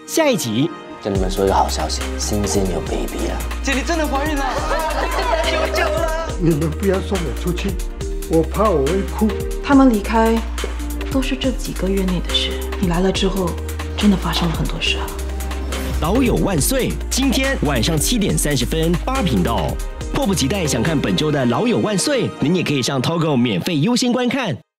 下一集。 跟你们说一个好消息，欣欣有 baby 了。 姐，你真的怀孕了！求救了！ 你们不要送我出去，我怕我会哭。 他们离开都是这几个月内的事，你来了之后，真的发生了很多事啊。 老友万岁！今天晚上7点30分8频道，迫不及待想看本周的老友万岁，您也可以上 Toggle 免费优先观看。